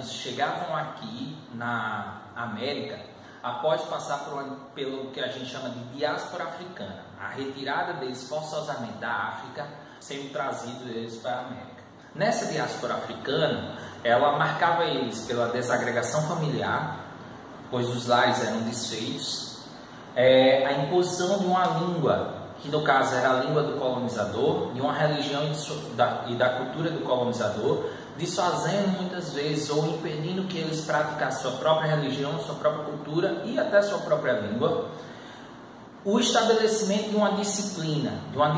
africanos chegavam aqui na América após passar pelo que a gente chama de diáspora africana, a retirada deles forçosamente da África, sendo trazido eles para a América. Nessa diáspora africana, ela marcava eles pela desagregação familiar, pois os lares eram desfeitos, a imposição de uma língua, que no caso era a língua do colonizador, de uma religião e da cultura do colonizador, desfazendo muitas vezes ou impedindo que eles praticassem sua própria religião, sua própria cultura e até sua própria língua. O estabelecimento de uma disciplina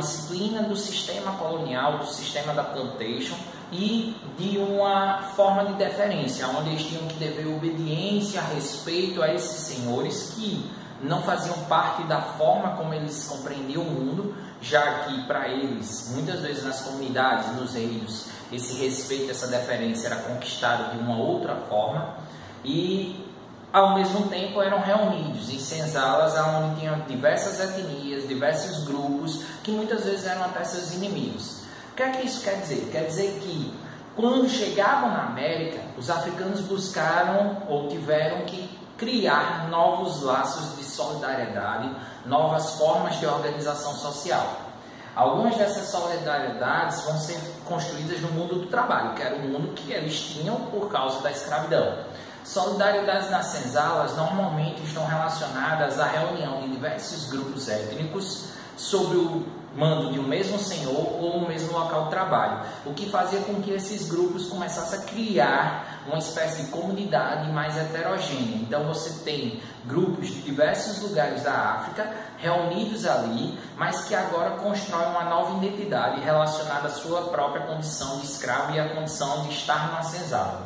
do sistema colonial, do sistema da plantation e de uma forma de deferência, onde eles tinham que dever obediência, respeito a esses senhores que não faziam parte da forma como eles compreendiam o mundo, já que para eles, muitas vezes nas comunidades, nos reinos, esse respeito, essa deferência era conquistado de uma outra forma e ao mesmo tempo eram reunidos em senzalas onde tinham diversas etnias, diversos grupos que muitas vezes eram até seus inimigos. O que é que isso quer dizer? Quer dizer que quando chegavam na América, os africanos buscaram ou tiveram que criar novos laços de solidariedade, novas formas de organização social. Algumas dessas solidariedades vão ser construídas no mundo do trabalho, que era o mundo que eles tinham por causa da escravidão. Solidariedades nas senzalas normalmente estão relacionadas à reunião de diversos grupos étnicos sob o mando de um mesmo senhor ou um mesmo local de trabalho, o que fazia com que esses grupos começassem a criar uma espécie de comunidade mais heterogênea. Então você tem grupos de diversos lugares da África reunidos ali, mas que agora constroem uma nova identidade relacionada à sua própria condição de escravo e à condição de estar numa senzala.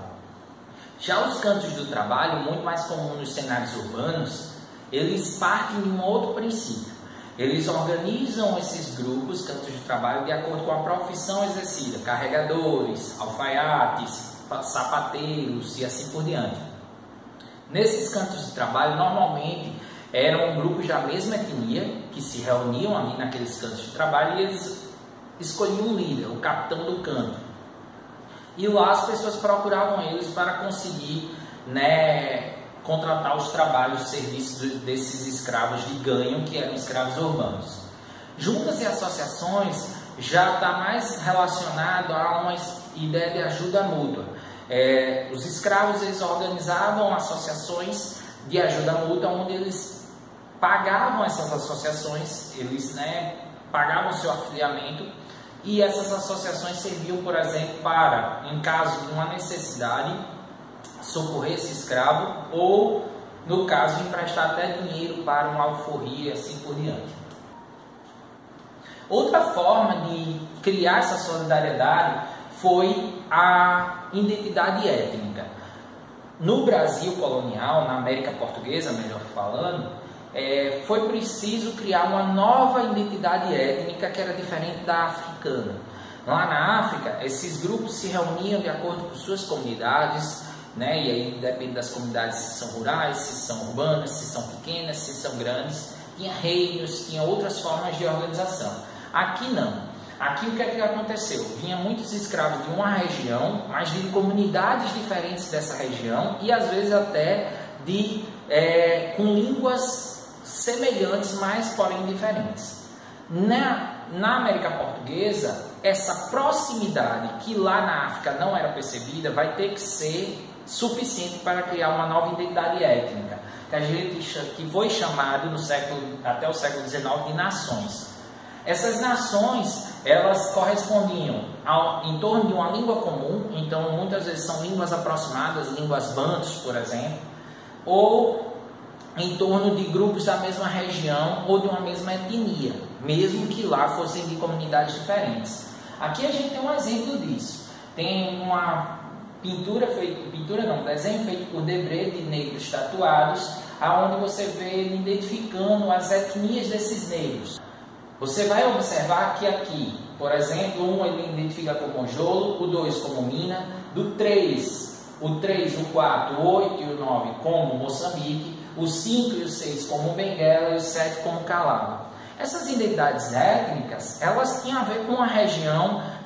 Já os cantos do trabalho, muito mais comum nos cenários urbanos, eles partem de um outro princípio. Eles organizam esses grupos, cantos de trabalho, de acordo com a profissão exercida, carregadores, alfaiates, sapateiros e assim por diante. Nesses cantos de trabalho, normalmente eram grupos da mesma etnia que se reuniam ali naqueles cantos de trabalho e eles escolhiam um líder, o capitão do canto. E lá as pessoas procuravam eles para conseguir, contratar os trabalhos, os serviços desses escravos de ganho, que eram escravos urbanos. Juntas e associações já está mais relacionado a uma ideia de ajuda mútua. Os escravos eles organizavam associações de ajuda mútua, onde eles pagavam essas associações, eles pagavam seu afiliamento, e essas associações serviam, por exemplo, para, em caso de uma necessidade, socorrer esse escravo ou, no caso, emprestar até dinheiro para uma alforria e assim por diante. Outra forma de criar essa solidariedade foi a identidade étnica. No Brasil colonial, na América Portuguesa, melhor falando, foi preciso criar uma nova identidade étnica que era diferente da africana. Lá na África, esses grupos se reuniam de acordo com suas comunidades, e aí depende das comunidades, se são rurais, se são urbanas, se são pequenas, se são grandes. Tinha reinos, tinha outras formas de organização. Aqui não. Aqui o que é que aconteceu? Vinha muitos escravos de uma região, mas de comunidades diferentes dessa região e às vezes até com línguas semelhantes, mas porém diferentes. Na América Portuguesa, essa proximidade que lá na África não era percebida vai ter que ser suficiente para criar uma nova identidade étnica, que foi chamado até o século XIX de nações. Essas nações, elas correspondiam em torno de uma língua comum, então muitas vezes são línguas aproximadas, línguas bantus, por exemplo, ou em torno de grupos da mesma região ou de uma mesma etnia, mesmo que lá fossem de comunidades diferentes. Aqui a gente tem um exemplo disso. Tem uma desenho feito por Debré de negros tatuados, aonde você vê ele identificando as etnias desses negros. Você vai observar que aqui, por exemplo, um ele identifica como Jolo, o 2 como Mina, do 3, o 4, o 8 e o 9 como Moçambique, o 5 e o 6 como Benguela e o 7 como Calaba. Essas identidades étnicas, elas tinham a ver com a região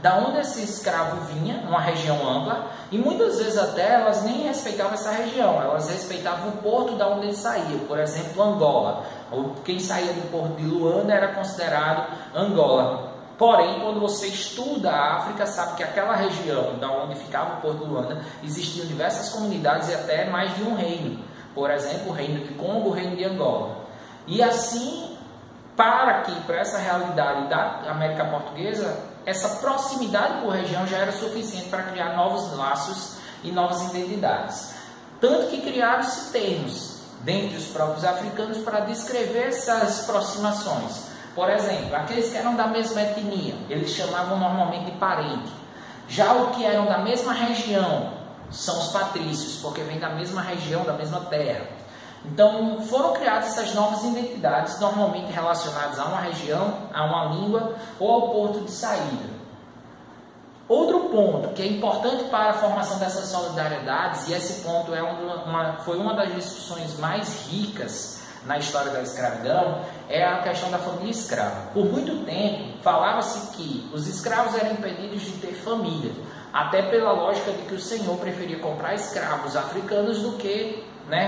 da onde esse escravo vinha, uma região ampla, e muitas vezes até elas nem respeitavam essa região, elas respeitavam o porto da onde ele saía, por exemplo, Angola. Quem saía do porto de Luanda era considerado Angola. Porém, quando você estuda a África, sabe que aquela região da onde ficava o porto de Luanda, existiam diversas comunidades e até mais de um reino. Por exemplo, o reino de Congo, o reino de Angola. E assim, para essa realidade da América Portuguesa, essa proximidade por região já era suficiente para criar novos laços e novas identidades. Tanto que criaram-se termos dentre os próprios africanos para descrever essas aproximações. Por exemplo, aqueles que eram da mesma etnia, eles chamavam normalmente de parente. Já os que eram da mesma região são os patrícios, porque vêm da mesma região, da mesma terra. Então, foram criadas essas novas identidades, normalmente relacionadas a uma região, a uma língua ou ao porto de saída. Outro ponto que é importante para a formação dessas solidariedades, e esse ponto foi uma das discussões mais ricas na história da escravidão, é a questão da família escrava. Por muito tempo, falava-se que os escravos eram impedidos de ter família, até pela lógica de que o senhor preferia comprar escravos africanos do que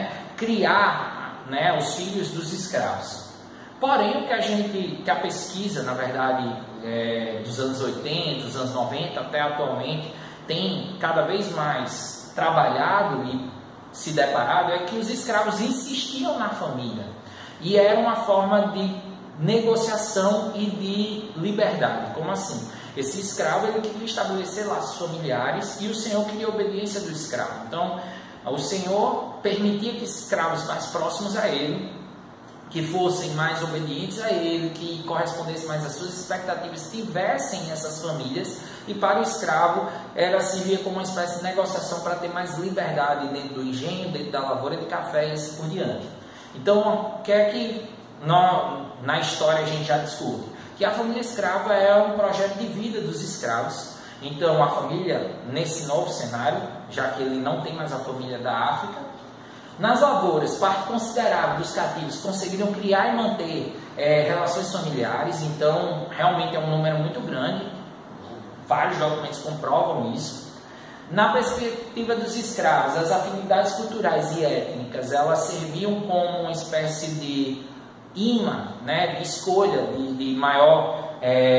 criar os filhos dos escravos. Porém, que a pesquisa, na verdade, dos anos 80, dos anos 90 até atualmente, tem cada vez mais trabalhado e se deparado, é que os escravos insistiam na família. E era uma forma de negociação e de liberdade. Como assim? Esse escravo ele queria estabelecer laços familiares e o senhor queria a obediência do escravo. Então, o senhor permitia que escravos mais próximos a ele, que fossem mais obedientes a ele, que correspondessem mais às suas expectativas, tivessem essas famílias, e para o escravo servia como uma espécie de negociação para ter mais liberdade dentro do engenho, dentro da lavoura de café e assim por diante. Então, o que é que na história a gente já discute? Que a família escrava é um projeto de vida dos escravos. Então, a família, nesse novo cenário, já que ele não tem mais a família da África, nas lavouras, parte considerável dos cativos conseguiram criar e manter relações familiares, então realmente é um número muito grande, vários documentos comprovam isso. Na perspectiva dos escravos, as afinidades culturais e étnicas, elas serviam como uma espécie de imã, de escolha, de maior,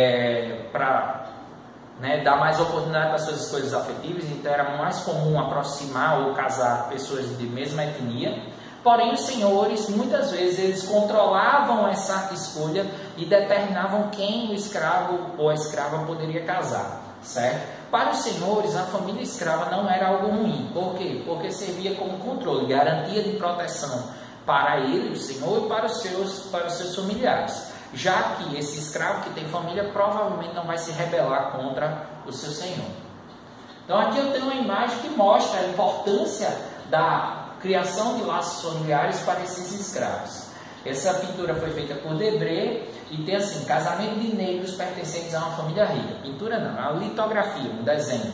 para dar mais oportunidade para suas escolhas afetivas, então era mais comum aproximar ou casar pessoas de mesma etnia. Porém, os senhores, muitas vezes, eles controlavam essa escolha e determinavam quem o escravo ou a escrava poderia casar, certo? Para os senhores, a família escrava não era algo ruim. Por quê? Porque servia como controle, garantia de proteção para ele, o senhor, e para os seus familiares. Já que esse escravo que tem família provavelmente não vai se rebelar contra o seu senhor. Então aqui eu tenho uma imagem que mostra a importância da criação de laços familiares para esses escravos. Essa pintura foi feita por Debré e tem assim, casamento de negros pertencentes a uma família rica. Pintura não, é uma litografia, um desenho.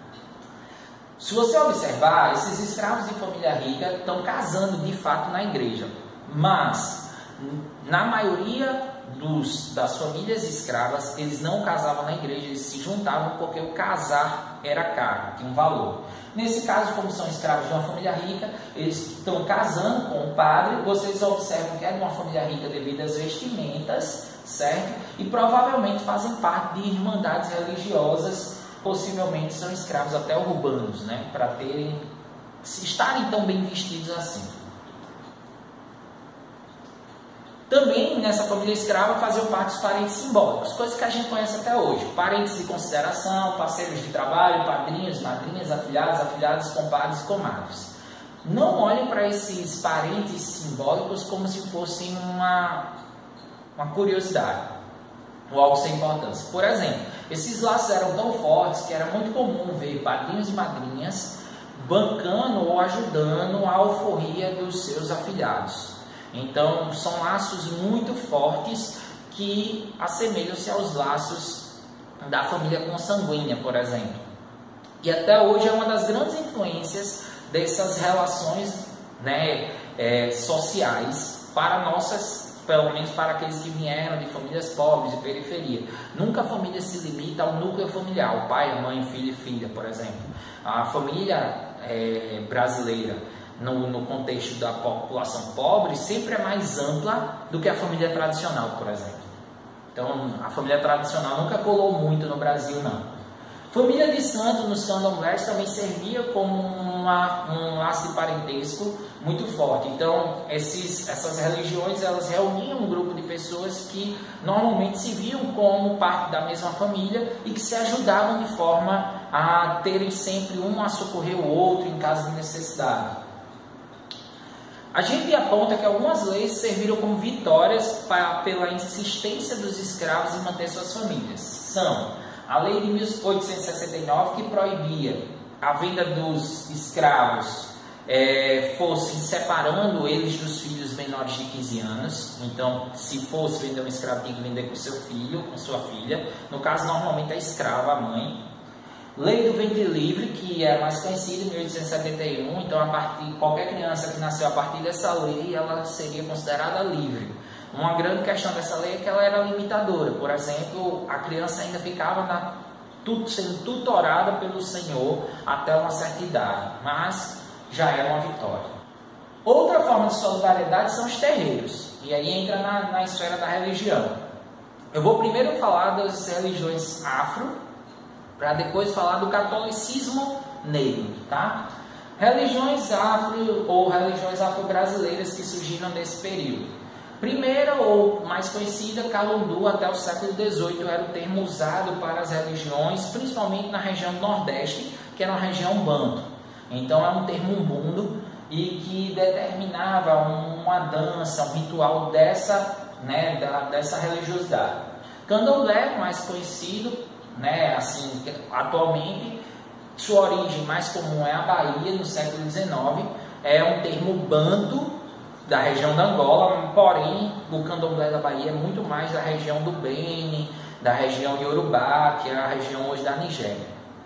Se você observar, esses escravos de família rica estão casando de fato na igreja, mas na maioria das famílias escravas, eles não casavam na igreja, eles se juntavam porque o casar era caro, tinha um valor. Nesse caso, como são escravos de uma família rica, eles estão casando com o padre. Vocês observam que é de uma família rica devido às vestimentas, certo? E provavelmente fazem parte de irmandades religiosas, possivelmente são escravos até urbanos, para estarem tão bem vestidos assim. Também nessa família escrava faziam parte os parentes simbólicos, coisas que a gente conhece até hoje. Parentes de consideração, parceiros de trabalho, padrinhos, madrinhas, afilhados, afilhadas, compadres e comadres. Não olhem para esses parentes simbólicos como se fossem uma curiosidade ou algo sem importância. Por exemplo, esses laços eram tão fortes que era muito comum ver padrinhos e madrinhas bancando ou ajudando a alforria dos seus afilhados. Então, são laços muito fortes que assemelham-se aos laços da família consanguínea, por exemplo. E até hoje é uma das grandes influências dessas relações sociais para pelo menos para aqueles que vieram de famílias pobres, de periferia. Nunca a família se limita ao núcleo familiar, o pai, a mãe, filho e filha, por exemplo. A família brasileira, no contexto da população pobre, sempre é mais ampla do que a família tradicional, por exemplo. Então, a família tradicional nunca colou muito no Brasil, não. Família de santo nos candomblés também servia como um laço de parentesco muito forte. Então, essas religiões, elas reuniam um grupo de pessoas que normalmente se viam como parte da mesma família e que se ajudavam de forma a terem sempre um a socorrer o outro em caso de necessidade. A gente aponta que algumas leis serviram como vitórias pela insistência dos escravos em manter suas famílias. São a lei de 1869, que proibia a venda dos escravos, fossem separando eles dos filhos menores de 15 anos. Então, se fosse vender um escravo, tinha que vender com seu filho, com sua filha. No caso, normalmente a escrava, a mãe. Lei do ventre livre, que é mais conhecida, em 1871. Então, qualquer criança que nasceu a partir dessa lei, ela seria considerada livre. Uma grande questão dessa lei é que ela era limitadora. Por exemplo, a criança ainda ficava sendo tutorada pelo senhor até uma certa idade, mas já era uma vitória. Outra forma de solidariedade são os terreiros, e aí entra na esfera da religião. Eu vou primeiro falar das religiões afro, para depois falar do catolicismo negro, tá? Religiões afro ou religiões afro-brasileiras que surgiram nesse período. Primeira ou mais conhecida, Calundu, até o século XVIII era o termo usado para as religiões, principalmente na região Nordeste, que era uma região banto. Então é um termo umbundo e que determinava uma dança, um ritual dessa religiosidade. Candomblé, mais conhecido, assim, atualmente, sua origem mais comum é a Bahia, no século XIX, é um termo banto, da região da Angola, porém o candomblé da Bahia é muito mais da região do Beni, da região Yorubá, que é a região hoje da Nigéria.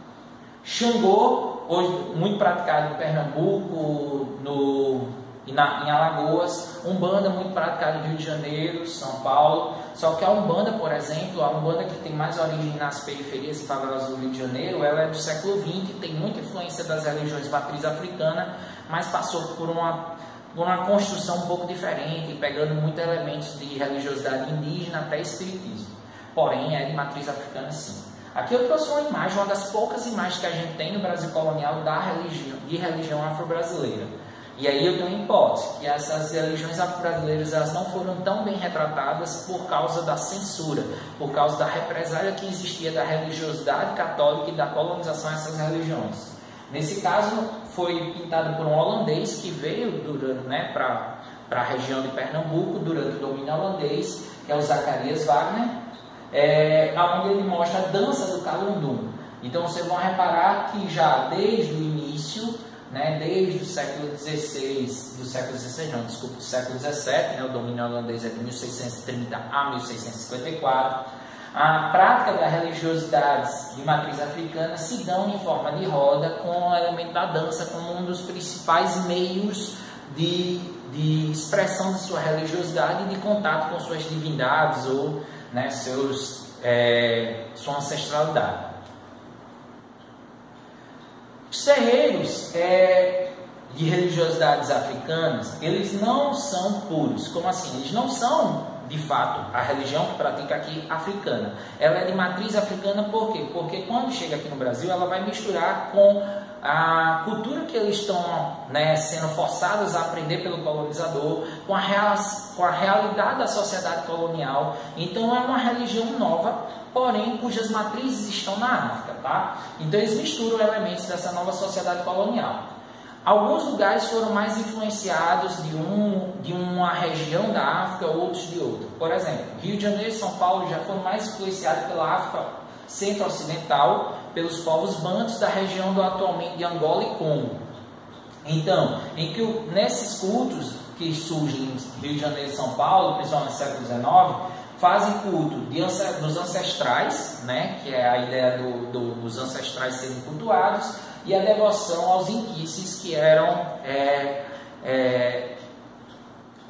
Xangô, hoje muito praticado em Pernambuco, em Alagoas. Umbanda, muito praticado no Rio de Janeiro, São Paulo. Só que a Umbanda, por exemplo, a Umbanda que tem mais origem nas periferias e favelas do Rio de Janeiro, ela é do século XX, tem muita influência das religiões matriz africana, mas passou por uma construção um pouco diferente, pegando muitos elementos de religiosidade indígena até espiritismo. Porém, é de matriz africana, sim. Aqui eu trouxe uma imagem, uma das poucas imagens que a gente tem no Brasil colonial de religião afro-brasileira. E aí eu tenho uma hipótese, que essas religiões afro-brasileiras elas não foram tão bem retratadas por causa da censura, por causa da represália que existia da religiosidade católica e da colonização a essas religiões. Nesse caso, foi pintado por um holandês que veio para a região de Pernambuco durante o domínio holandês, que é o Zacarias Wagner, onde ele mostra a dança do Calundu. Então, vocês vão reparar que já desde o início, desde o século XVI, do século XVII, o domínio holandês é de 1630 a 1654, a prática das religiosidades de matriz africana se dão em forma de roda, com o elemento da dança como um dos principais meios de expressão de sua religiosidade e de contato com suas divindades ou sua ancestralidade. Os terreiros de religiosidades africanas, eles não são puros. Como assim? Eles não são, de fato, a religião que pratica aqui africana. Ela é de matriz africana por quê? Porque quando chega aqui no Brasil, ela vai misturar com a cultura que eles estão sendo forçados a aprender pelo colonizador, com a realidade da sociedade colonial. Então é uma religião nova, porém cujas matrizes estão na África, tá? Então eles misturam elementos dessa nova sociedade colonial. Alguns lugares foram mais influenciados de uma região da África, outros de outra. Por exemplo, Rio de Janeiro e São Paulo já foram mais influenciados pela África centro-ocidental, pelos povos bantos da região do atualmente de Angola e Congo. Então, nesses cultos que surgem em Rio de Janeiro e São Paulo, principalmente no século XIX, fazem culto dos ancestrais, que é a ideia dos ancestrais serem cultuados, e a devoção aos inquices, que eram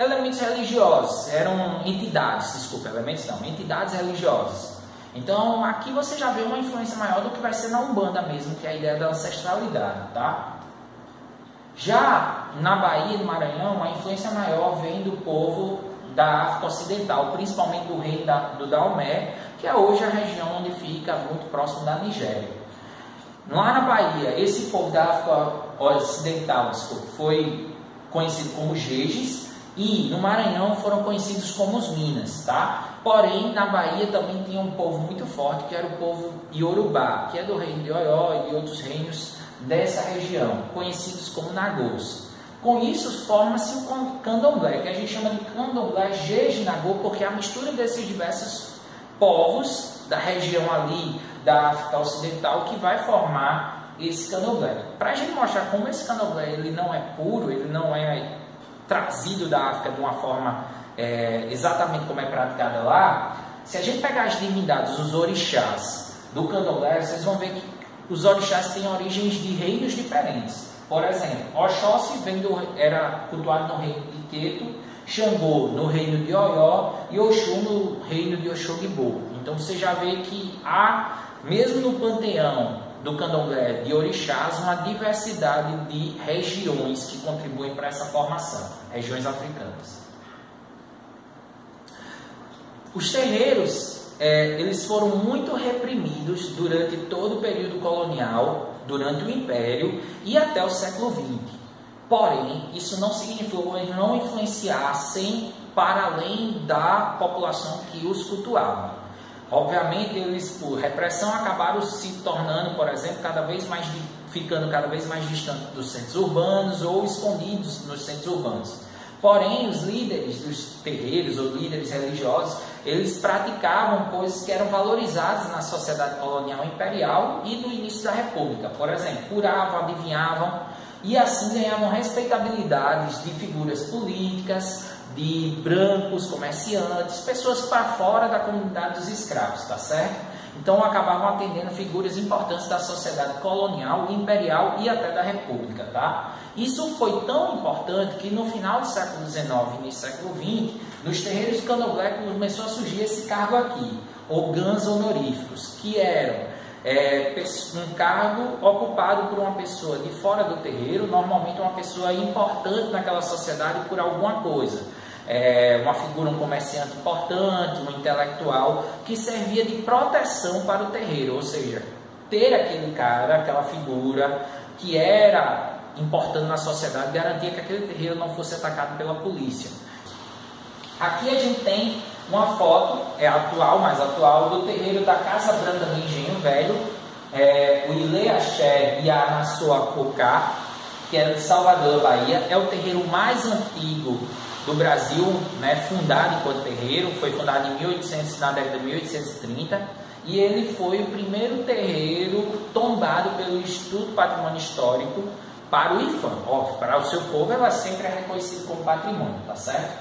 Elementos religiosos, eram entidades, desculpa, elementos não, entidades religiosas. Então aqui você já vê uma influência maior do que vai ser na Umbanda mesmo, que é a ideia da ancestralidade, tá? Já na Bahia e no Maranhão, a influência maior vem do povo da África Ocidental, principalmente do reino do Daomé, que é hoje a região onde fica muito próximo da Nigéria. Lá na Bahia, esse povo da África Ocidental foi conhecido como Jejes, e no Maranhão foram conhecidos como os Minas, tá? Porém, na Bahia também tinha um povo muito forte, que era o povo Iorubá, que é do reino de Oió e de outros reinos dessa região, conhecidos como Nagôs. Com isso, forma-se o candomblé, que a gente chama de candomblé Jeje-Nagô, porque é a mistura desses diversos povos da região ali da África Ocidental que vai formar esse candomblé. Para a gente mostrar como esse candomblé ele não é puro, ele não é trazido da África de uma forma exatamente como é praticada lá, se a gente pegar as divindades, os orixás do candomblé, vocês vão ver que os orixás têm origens de reinos diferentes. Por exemplo, Oxóssi era cultuado no reino de Queto, Xangô no reino de Oió e Oxum no reino de Oxoguibô. Então você já vê que há, mesmo no panteão do candomblé de orixás, uma diversidade de regiões que contribuem para essa formação, regiões africanas. Os terreiros, eles foram muito reprimidos durante todo o período colonial, durante o Império e até o século XX. Porém, isso não significou eles não influenciassem para além da população que os cultuava. Obviamente, eles, por repressão, acabaram se tornando, por exemplo, ficando cada vez mais distantes dos centros urbanos ou escondidos nos centros urbanos. Porém, os líderes dos terreiros ou líderes religiosos, eles praticavam coisas que eram valorizadas na sociedade colonial imperial e no início da República. Por exemplo, curavam, adivinhavam e assim ganhavam respeitabilidades de figuras políticas, de brancos, comerciantes, pessoas para fora da comunidade dos escravos, tá certo? Então acabavam atendendo figuras importantes da sociedade colonial, imperial e até da República, tá? Isso foi tão importante que no final do século XIX e no século XX, nos terreiros do candomblé começou a surgir esse cargo aqui, ogãs honoríficos, que eram um cargo ocupado por uma pessoa de fora do terreiro, normalmente uma pessoa importante naquela sociedade por alguma coisa. Uma figura, um comerciante importante, um intelectual, que servia de proteção para o terreiro, ou seja, ter aquele cara, aquela figura que era importante na sociedade, garantia que aquele terreiro não fosse atacado pela polícia. Aqui a gente tem uma foto, mais atual, do terreiro da Casa Branca do Engenho Velho, o Ilê Axé e a Anaçoa Cocá, que é de Salvador, Bahia. É o terreiro mais antigo do Brasil, né, fundado enquanto terreiro, foi fundado na década de 1830, e ele foi o primeiro terreiro tombado pelo Instituto Patrimônio Histórico para o IFAM. Óbvio, para o seu povo ela sempre é reconhecida como patrimônio, tá certo?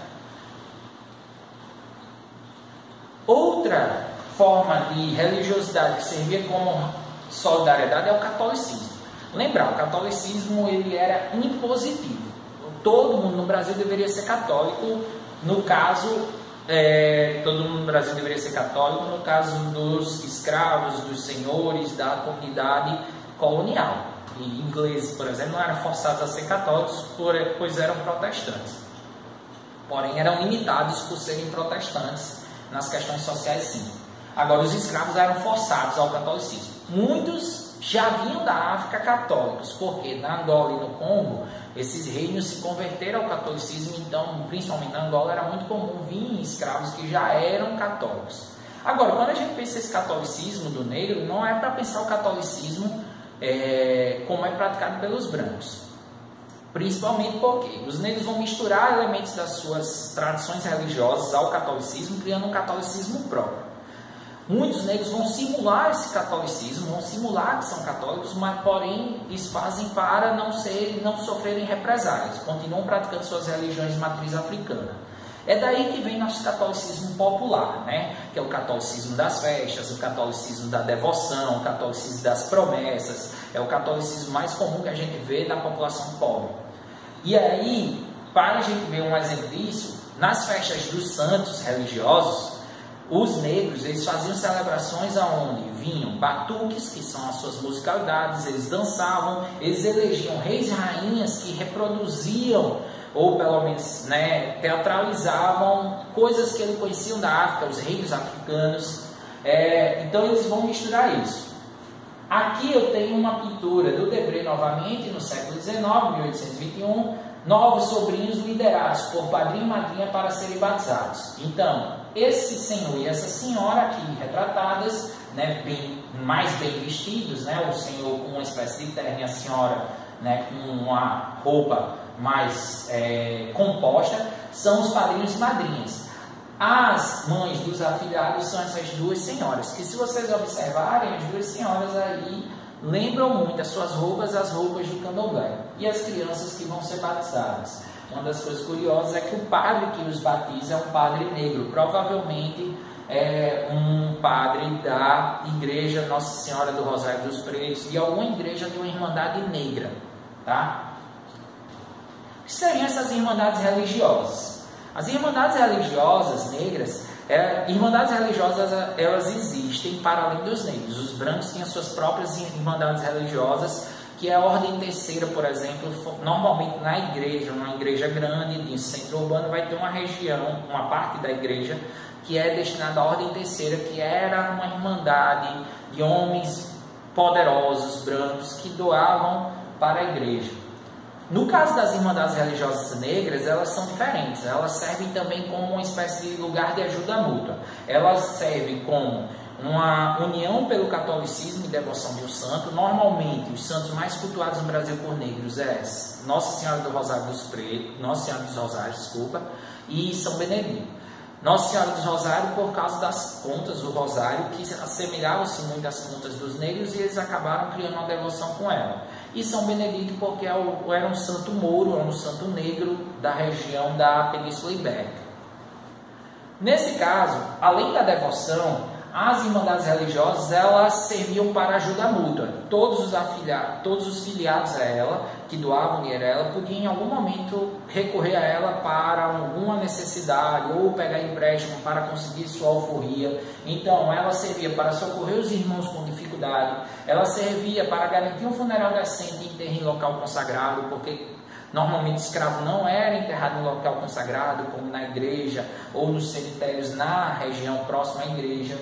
Outra forma de religiosidade que servia como solidariedade é o catolicismo. Lembrar, o catolicismo ele era impositivo. Todo mundo no Brasil deveria ser católico. No caso, todo mundo no Brasil deveria ser católico no caso dos escravos, dos senhores, da comunidade colonial. E ingleses, por exemplo, não eram forçados a ser católicos, pois eram protestantes. Porém, eram limitados por serem protestantes nas questões sociais, sim. Agora, os escravos eram forçados ao catolicismo. Muitos já vinham da África católicos, porque na Angola e no Congo, esses reinos se converteram ao catolicismo, então, principalmente na Angola, era muito comum vir escravos que já eram católicos. Agora, quando a gente pensa esse catolicismo do negro, não é para pensar o catolicismo como é praticado pelos brancos. Principalmente porque os negros vão misturar elementos das suas tradições religiosas ao catolicismo, criando um catolicismo próprio. Muitos negros vão simular esse catolicismo, vão simular que são católicos, mas porém isso fazem para não sofrerem represálias, continuam praticando suas religiões de matriz africana. É daí que vem nosso catolicismo popular, né? Que é o catolicismo das festas, o catolicismo da devoção, o catolicismo das promessas, é o catolicismo mais comum que a gente vê na população pobre. E aí, para a gente ver um exemplo disso, Nas festas dos santos religiosos, os negros, eles faziam celebrações onde vinham batuques, que são as suas musicalidades, eles dançavam, eles elegiam reis e rainhas que reproduziam, ou pelo menos teatralizavam coisas que eles conheciam da África, os reis africanos. Então eles vão misturar isso. Aqui eu tenho uma pintura do Debré novamente, no século XIX, 1821, novos sobrinhos liderados por padrinho e madrinha para serem batizados. Então, esse senhor e essa senhora aqui retratadas, mais bem vestidos, o senhor com uma espécie de terno e a senhora com uma roupa mais composta, são os padrinhos e madrinhas. As mães dos afilhados são essas duas senhoras, que se vocês observarem, as duas senhoras aí lembram muito as suas roupas, as roupas do candomblé, e as crianças que vão ser batizadas. Uma das coisas curiosas é que o padre que os batiza é um padre negro, provavelmente é um padre da igreja Nossa Senhora do Rosário dos Pretos, de alguma igreja de uma irmandade negra, tá? O que seriam essas irmandades religiosas? As irmandades religiosas negras, irmandades religiosas, elas existem para além dos negros. Os brancos têm as suas próprias irmandades religiosas, que é a ordem terceira, por exemplo. Normalmente na igreja, uma igreja grande, de centro urbano, vai ter uma região, uma parte da igreja, que é destinada à ordem terceira, que era uma irmandade de homens poderosos, brancos, que doavam para a igreja. No caso das irmandades religiosas negras, elas são diferentes. Elas servem também como uma espécie de lugar de ajuda mútua. Elas servem como uma união pelo catolicismo e devoção de um santo. Normalmente, os santos mais cultuados no Brasil por negros é Nossa Senhora do Rosário dos Pretos, Nossa Senhora dos Rosários, desculpa, e São Benedito. Nossa Senhora dos Rosários por causa das contas do Rosário, que assemelhavam-se muito às contas dos negros, e eles acabaram criando uma devoção com ela. E São Benedito porque era um santo mouro, era um santo negro da região da Península Ibérica. Nesse caso, além da devoção, as irmandades religiosas, elas serviam para ajuda mútua. Todos os filiados a ela, que doavam dinheiro a ela, podiam em algum momento recorrer a ela para alguma necessidade, ou pegar empréstimo para conseguir sua alforria. Então, ela servia para socorrer os irmãos com dificuldade, ela servia para garantir um funeral decente e enterro em local consagrado, porque normalmente escravo não era enterrado em local consagrado, como na igreja ou nos cemitérios na região próxima à igreja.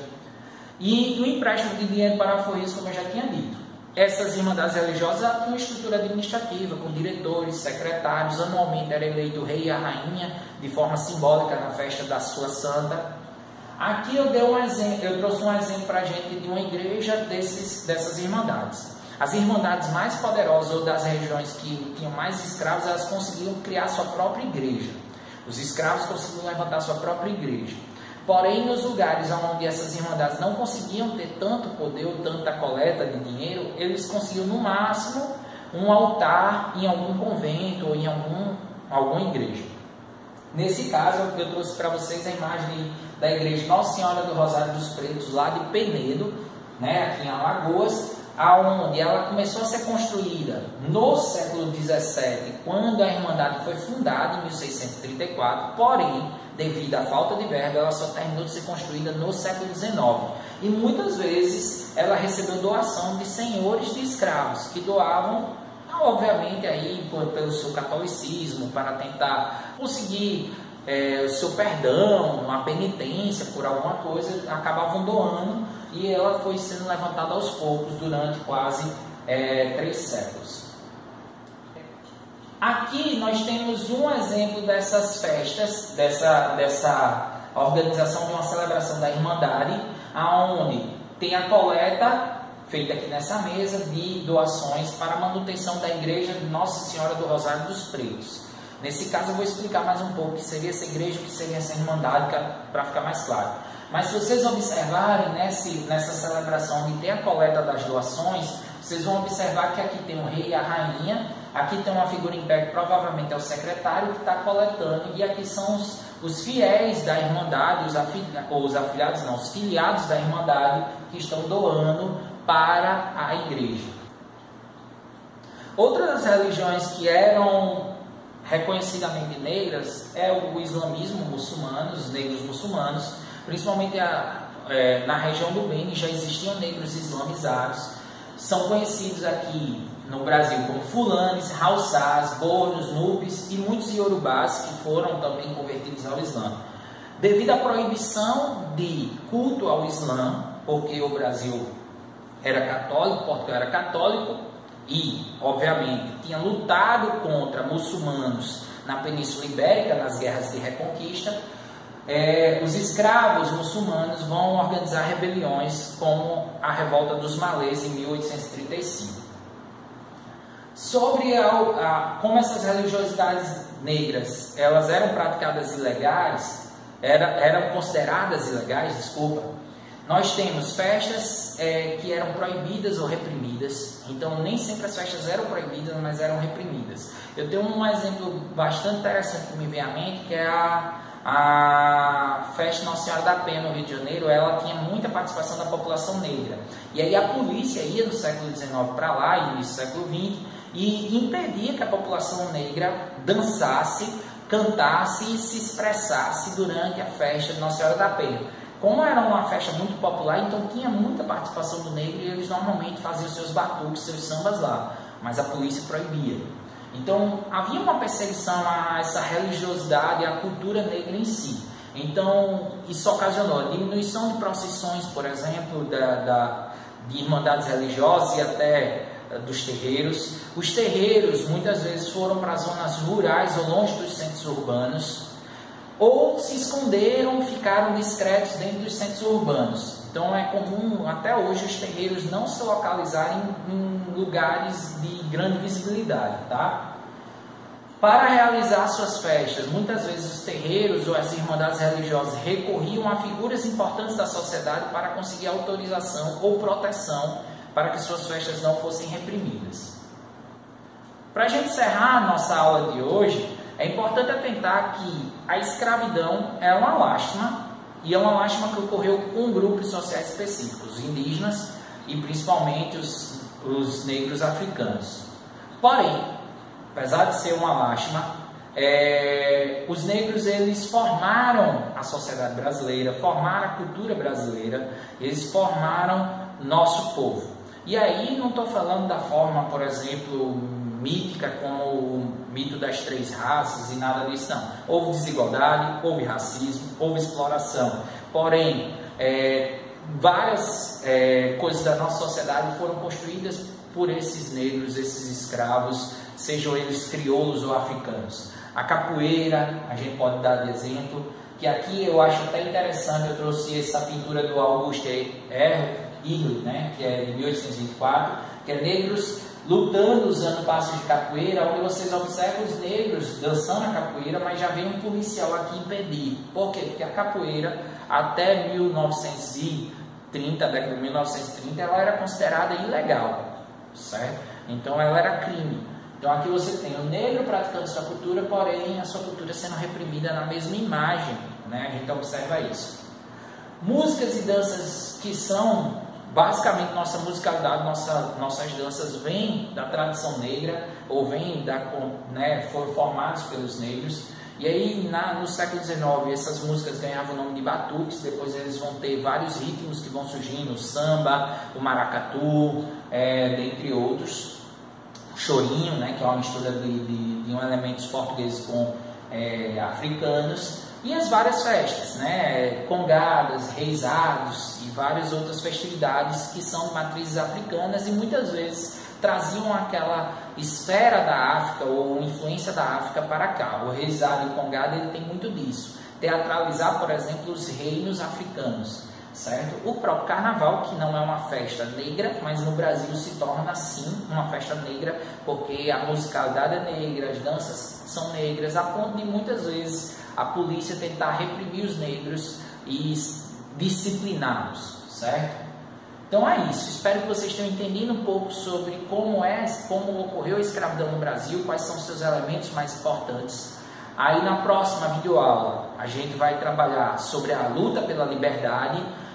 E do empréstimo de dinheiro para alforrias, como eu já tinha dito. Essas irmandades religiosas tinham uma estrutura administrativa, com diretores, secretários. Anualmente era eleito o rei e a rainha, de forma simbólica, na festa da sua santa. Aqui eu trouxe um exemplo para a gente de uma igreja dessas irmandades. As irmandades mais poderosas, ou das regiões que tinham mais escravos, elas conseguiam criar sua própria igreja. Os escravos conseguiam levantar sua própria igreja. Porém, nos lugares onde essas irmandades não conseguiam ter tanto poder ou tanta coleta de dinheiro, eles conseguiam, no máximo, um altar em algum convento ou em alguma igreja. Nesse caso, eu trouxe para vocês a imagem da igreja Nossa Senhora do Rosário dos Pretos, lá de Penedo, aqui em Alagoas, aonde ela começou a ser construída no século XVII, quando a Irmandade foi fundada em 1634, porém, devido à falta de verba, ela só terminou de ser construída no século XIX. E muitas vezes ela recebeu doação de senhores de escravos, que doavam, obviamente, aí, pelo seu catolicismo, para tentar conseguir o seu perdão, uma penitência por alguma coisa, acabavam doando, e ela foi sendo levantada aos poucos durante quase 3 séculos. Aqui nós temos um exemplo dessas festas, dessa organização de uma celebração da Irmandade, onde tem a coleta feita aqui nessa mesa de doações para a manutenção da igreja de Nossa Senhora do Rosário dos Pretos. Nesse caso eu vou explicar mais um pouco o que seria essa igreja, o que seria essa Irmandade, para ficar mais claro. Mas se vocês observarem nessa celebração onde tem a coleta das doações, vocês vão observar que aqui tem o rei e a rainha, aqui tem uma figura em pé que provavelmente é o secretário que está coletando, e aqui são os fiéis da Irmandade, os filiados da Irmandade que estão doando para a igreja. Outras religiões que eram reconhecidamente negras é o islamismo muçulmano, os negros muçulmanos, principalmente na região do Beni já existiam negros islamizados, são conhecidos aqui no Brasil como fulanes, haussás, bornos, nubes e muitos iorubás que foram também convertidos ao Islã. Devido à proibição de culto ao Islã, porque o Brasil era católico, Portugal era católico e, obviamente, tinha lutado contra muçulmanos na Península Ibérica, nas guerras de reconquista, os escravos muçulmanos vão organizar rebeliões como a Revolta dos Malês em 1835. Sobre como essas religiosidades negras elas eram praticadas ilegais, eram consideradas ilegais, desculpa, nós temos festas que eram proibidas ou reprimidas. Então nem sempre as festas eram proibidas, mas eram reprimidas. Eu tenho um exemplo bastante interessante que me vem à mente, que é a festa Nossa Senhora da Penha no Rio de Janeiro. Ela tinha muita participação da população negra. E aí a polícia ia no século XIX para lá, e no século XX, e impedia que a população negra dançasse, cantasse e se expressasse durante a festa de Nossa Senhora da Penha. Como era uma festa muito popular, então tinha muita participação do negro e eles normalmente faziam seus batuques, seus sambas lá, mas a polícia proibia. Então havia uma perseguição a essa religiosidade, a cultura negra em si. Então isso ocasionou a diminuição de procissões, por exemplo, de irmandades religiosas e até dos terreiros. Os terreiros muitas vezes foram para zonas rurais ou longe dos centros urbanos, ou se esconderam, ficaram discretos dentro dos centros urbanos. Então é comum até hoje os terreiros não se localizarem em lugares de grande visibilidade, tá? Para realizar suas festas, muitas vezes os terreiros ou as irmandades religiosas recorriam a figuras importantes da sociedade para conseguir autorização ou proteção para que suas festas não fossem reprimidas. Para a gente encerrar a nossa aula de hoje, é importante atentar que a escravidão é uma lástima, e é uma lástima que ocorreu com grupos sociais específicos, os indígenas e principalmente os negros africanos. Porém, apesar de ser uma lástima, os negros eles formaram a sociedade brasileira, formaram a cultura brasileira, eles formaram nosso povo. E aí não estou falando da forma, por exemplo, mítica como o mito das três raças e nada disso não. Houve desigualdade, houve racismo, houve exploração. Porém, várias coisas da nossa sociedade foram construídas por esses negros, esses escravos, sejam eles crioulos ou africanos. A capoeira, a gente pode dar de exemplo, que aqui eu acho até interessante, eu trouxe essa pintura do Auguste Hierro, né, que é de 1824, que é negros lutando usando passos de capoeira, onde vocês observam os negros dançando a capoeira, mas já vem um policial aqui impedir. Por quê? Porque a capoeira, até 1930, a década de 1930, ela era considerada ilegal, certo? Então ela era crime. Então aqui você tem o negro praticando sua cultura, porém a sua cultura sendo reprimida na mesma imagem, né? A gente observa isso. Músicas e danças que são basicamente nossa musicalidade, nossas danças vêm da tradição negra, ou vêm foram formadas pelos negros. E aí no século XIX essas músicas ganhavam o nome de batuques. Depois eles vão ter vários ritmos que vão surgindo, o samba, o maracatu, dentre outros. O chorinho, né, que é uma mistura de elementos portugueses com africanos. E as várias festas, né, congadas, reisados e várias outras festividades que são de matrizes africanas e muitas vezes traziam aquela esfera da África ou influência da África para cá. O reisado e o congado ele tem muito disso, teatralizar, por exemplo, os reinos africanos, certo? O próprio carnaval, que não é uma festa negra, mas no Brasil se torna sim uma festa negra, porque a musicalidade é negra, as danças são negras, a ponto de muitas vezes a polícia tentar reprimir os negros e discipliná-los, certo? Então é isso, espero que vocês tenham entendido um pouco sobre como ocorreu a escravidão no Brasil, quais são os seus elementos mais importantes. Aí na próxima videoaula a gente vai trabalhar sobre a luta pela liberdade,